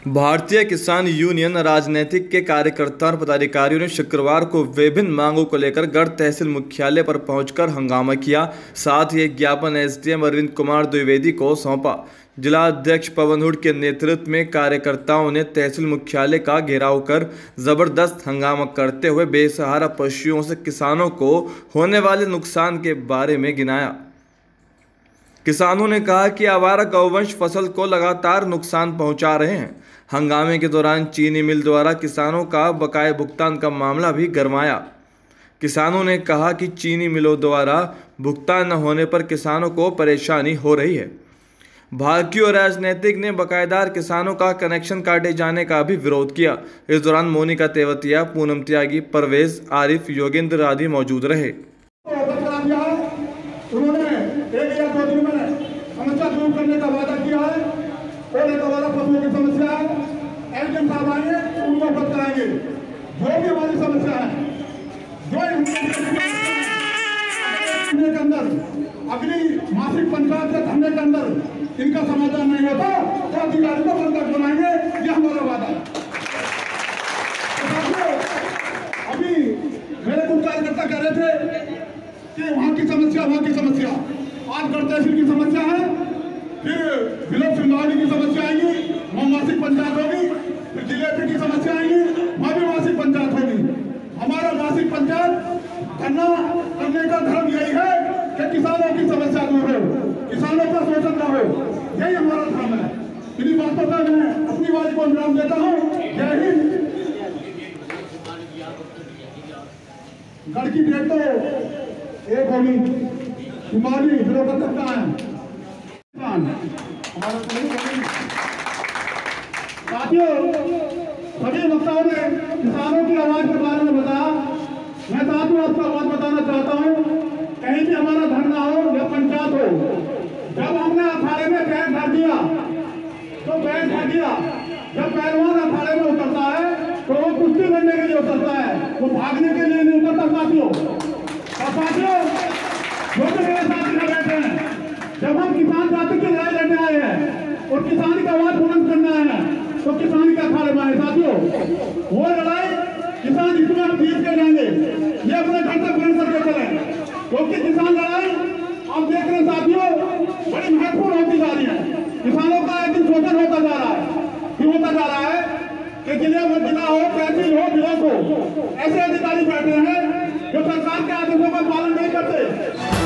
भारतीय किसान यूनियन राजनीतिक के कार्यकर्ताओं और पदाधिकारियों ने शुक्रवार को विभिन्न मांगों को लेकर गढ़ तहसील मुख्यालय पर पहुंचकर हंगामा किया। साथ ही एक ज्ञापन एसडीएम अरविंद कुमार द्विवेदी को सौंपा। जिला अध्यक्ष पवन हुड के नेतृत्व में कार्यकर्ताओं ने तहसील मुख्यालय का घेराव कर जबरदस्त हंगामा करते हुए बेसहारा पशुओं से किसानों को होने वाले नुकसान के बारे में गिनाया। किसानों ने कहा कि आवारा गौवंश फसल को लगातार नुकसान पहुंचा रहे हैं। हंगामे के दौरान चीनी मिल द्वारा किसानों का बकाया भुगतान का मामला भी गरमाया। किसानों ने कहा कि चीनी मिलों द्वारा भुगतान न होने पर किसानों को परेशानी हो रही है। भाजपा और राजनीतिक ने बकायेदार किसानों का कनेक्शन काटे जाने का भी विरोध किया। इस दौरान मोनिका तेवतिया, पूनम त्यागी, परवेज, आरिफ, योगेंद्र आदि मौजूद रहे। उन्होंने 1 या 2 दिन में समस्या दूर करने का वादा किया है और एक वाला पशुओं की समस्या है। एसडीएम साहब आएंगे, उनको अवगत कराएंगे जो भी हमारी समस्या है, जो के अंदर अगली मासिक पंचायत के धरने के अंदर इनका समाधान नहीं होता तो अधिकारी को बंधक बनाएंगे, ये हमारा वादा है। अभी मेरे कुछ कार्यकर्ता कह रहे थे कि वहाँ की समस्या आज गढ़ तहसील की समस्या है, फिर विलोप सिंधवाड़ी की समस्या आएगी, वहाँ मासिक पंचायत होगी, फिर जिले की समस्या आएगी, वहाँ भी मासिक पंचायत होगी। हमारा मासिक पंचायत करने का धर्म यही है कि किसानों की समस्या दूर हो, किसानों का शोषण न हो, यही हमारा धर्म है। इन्हीं बातों का मैं अपनी बात को विराम देता हूँ। जय हिंद। गढ़ की डेट तो एक होगी, बीमारी विरोध करता है। साथियों, सभी वक्ताओं ने किसानों की आवाज के बारे में बताया। मैं साथियों आपको आवाज बताना चाहता हूँ, कहीं भी हमारा धरना हो या पंचायत हो, जब हमने अखाड़े में बैठ धर दिया तो बैठ धर दिया। जब पहलवान अखाड़े में उतरता है तो वो कुश्ती लड़ने के लिए उतरता है, वो भागने के लिए नहीं उतरता। साथियों, जो भी मेरे साथ में बैठे हैं, जब हम किसान जाति की लड़ाई लड़ने आए हैं और किसान का आवाज बुलंद करना है तो किसान के अखाड़े में आए। साथियों, वो लड़ाई किसान जिसमें हम जीत के जाएंगे, ये अपने घर तक बुलंद करके चले, क्योंकि किसान लड़ाई आप देख रहे हैं साथियों बड़ी महत्वपूर्ण होती जा रही है। किसानों का एक दिन शोषण होता जा रहा है। क्यों होता जा रहा है कि जिला हो, तहसील हो, ब्लॉक हो, ऐसे अधिकारी बैठे हैं जो सरकार के आदेशों का पालन नहीं करते।